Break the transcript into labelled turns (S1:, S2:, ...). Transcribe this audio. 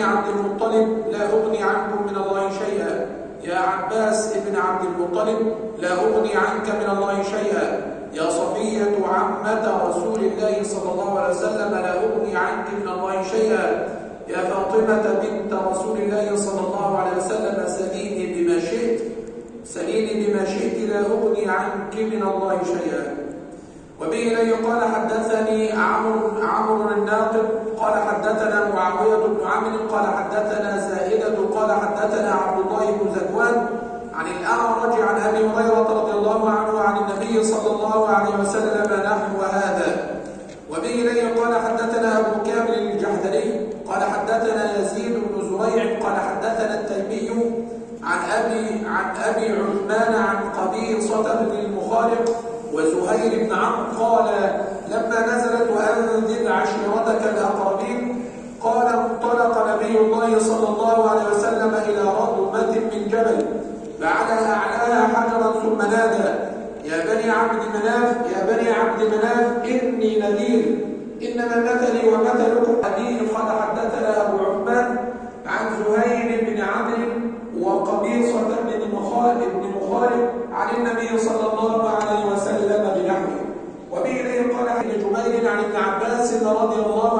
S1: عبد المطلب لا أغني عنكم من الله شيئا. يا عباس ابن عبد المطلب لا أغني عنك من الله شيئا. يا صفية عمة رسول الله صلى الله عليه وسلم لا أغني عنك من الله شيئا. يا فاطمة بنت رسول الله صلى الله عليه وسلم سليني بما شئت، سليني بما شئت لا أغني عنك من الله شيئا. وبه إليه قال حدثني عمرو الناقد قال حدثنا معاوية بن عمرو قال حدثنا زائدة قال حدثنا عبد الله بن زكوان عن الأعرج عن أبي هريرة رضي الله عنه عن النبي صلى الله عليه وسلم نحو هذا. وبه إليه قال حدثنا أبو كامل الجحدري قال حدثنا يزيد بن زريع قال حدثنا التيمي عن أبي عثمان عن قبيصة بن المخارق وزهير بن عمرو قال لما نزلت وأنذر عشيرتك الأقربين قال انطلق نبي الله صلى الله عليه وسلم إلى رضمة من جبل فعلى أعلاها حجرا ثم نادى يا بني عبد مناف يا بني عبد مناف إني نذير إنما مثلي ومثلكم حديث. قال حدثنا أبو عثمان عن زهير بن عمرو وقبيصة بن مخارق عن النبي صلى الله عليه وسلم بنحوه. وبه إليه قال ابن جبير عن ابن عباس رضي الله